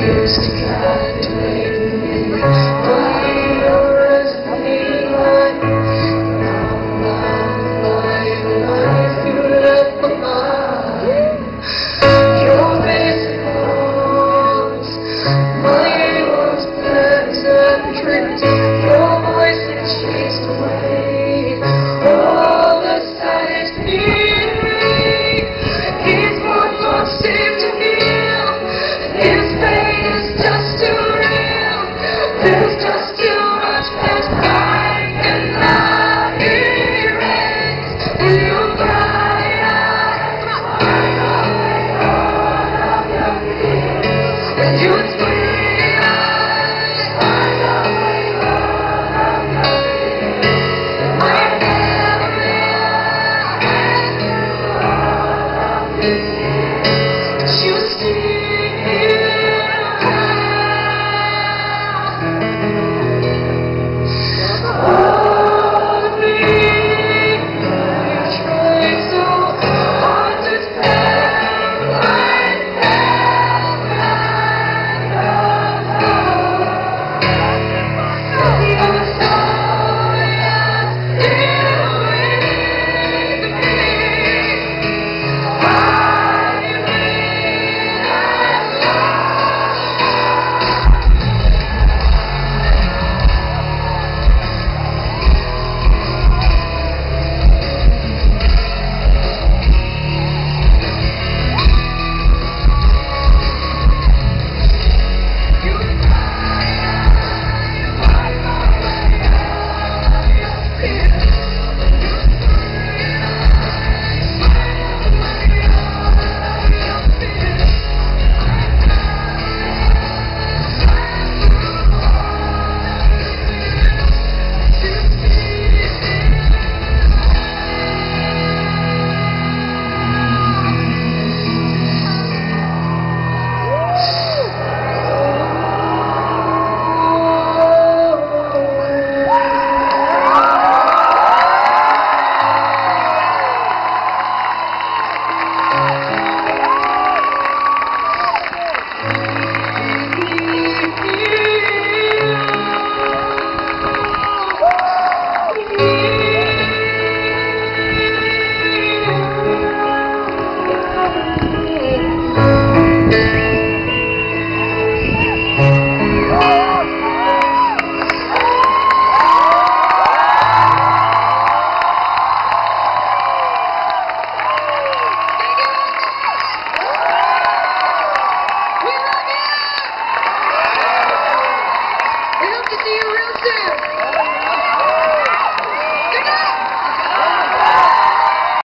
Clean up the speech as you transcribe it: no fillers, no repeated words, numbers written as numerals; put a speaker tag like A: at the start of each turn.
A: used to captivate me. By your resonating light, life you left behind. Your basic walls, my was plans and dreams. Your voice that chased away all the sadness in me. He's more toxic to heal. His pain is just too real. There's just too much that I cannot erase. When you cry, I find a way out of your fear. When you